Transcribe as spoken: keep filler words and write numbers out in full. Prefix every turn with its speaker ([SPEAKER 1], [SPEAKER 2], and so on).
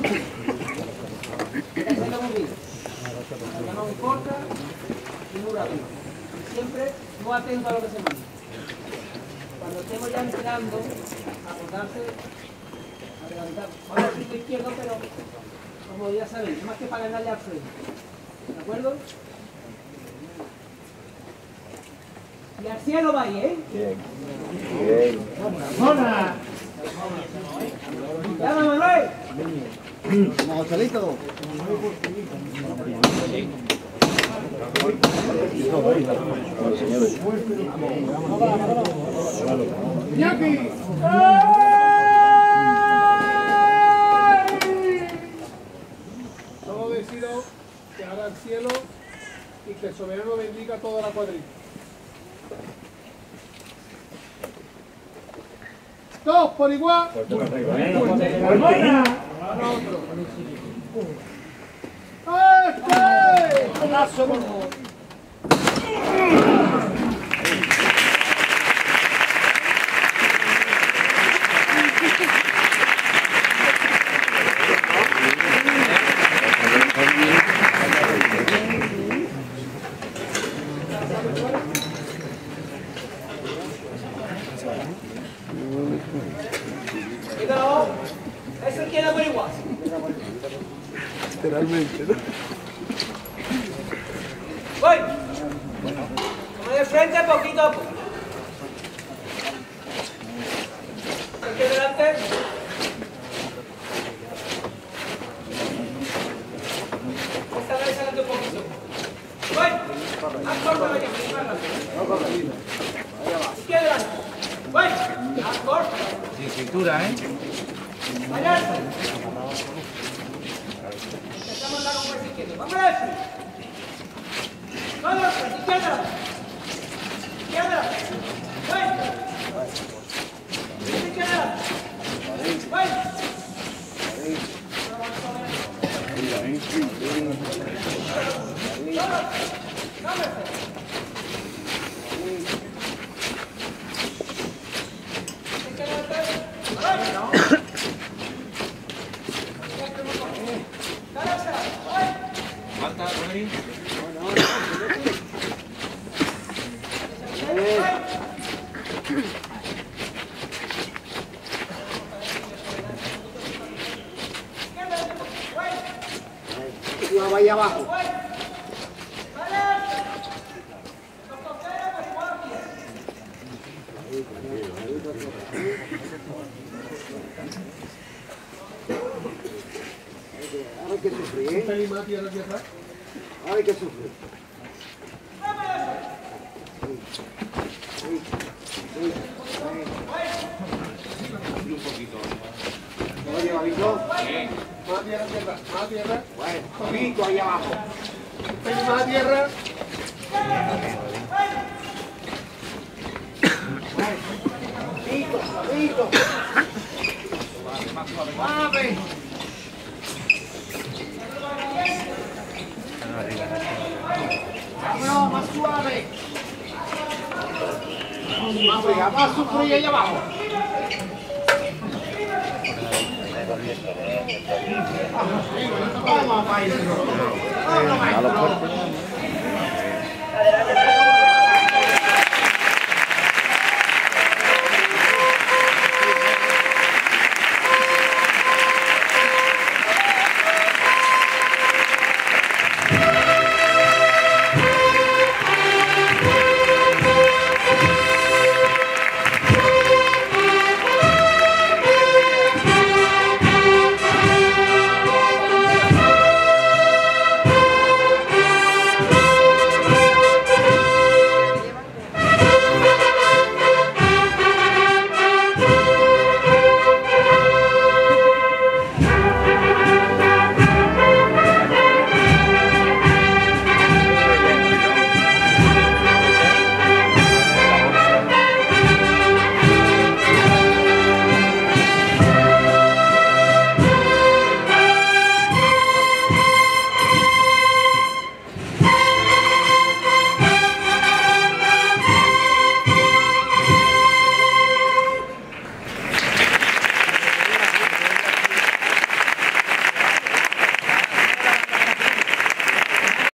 [SPEAKER 1] mucho. Hay que hacerlo muy bien. La mano corta y muy rápido. Y siempre muy atento a lo que se manda. Cuando estemos ya entrando, acordarse, adelantar. Ahora sí estoy izquierdo, pero como ya sabéis, no más que para ganarle al frente. ¿De acuerdo? Y al cielo vais, ¿eh?
[SPEAKER 2] Bien. Bien.
[SPEAKER 1] ¡Zona! ¡Llama, Manuel!
[SPEAKER 3] Vamos, Joselito.
[SPEAKER 1] ¡Ñaki!
[SPEAKER 4] Solo decido que haga el cielo y que el soberano bendiga toda la cuadrilla. Dos por igual. ¡Este!
[SPEAKER 1] ¡Abrazo, por favor! Cuidado, eso queda por igual.
[SPEAKER 3] Literalmente, ¿no?
[SPEAKER 1] Voy. Como de frente, poquito a poco. Aquí delante. Esta vez sale un poquito. Voy. Más corto la llama. Izquierda. Voy. Más corto.
[SPEAKER 2] Sin cintura, ¿eh?
[SPEAKER 1] Vaya. Empezamos la con el izquierdo. ¡Vamos a eso! ¡Vamos! ¡Izquierda! ¡Izquierda! ¡Voy! ¡Izquierda! ¡Voy! ¡Vamos!
[SPEAKER 2] Falta, Rodri.
[SPEAKER 3] Vamos ahí abajo. Ahora hay que sufrir, ¿eh?
[SPEAKER 4] ¿Hay más tierra aquí atrás?
[SPEAKER 3] Ahora hay que sufrir.
[SPEAKER 2] Un poquito.
[SPEAKER 3] ¿Cómo lleva, Vito?
[SPEAKER 4] Más tierra aquí atrás. Más tierra.
[SPEAKER 3] Bueno, Vito ahí abajo.
[SPEAKER 4] ¿Hay más tierra?
[SPEAKER 3] Vito, Vito. Suave. No, más suave. Más fría, más sufrir ahí abajo. Vamos, maestro. Vamos, maestro.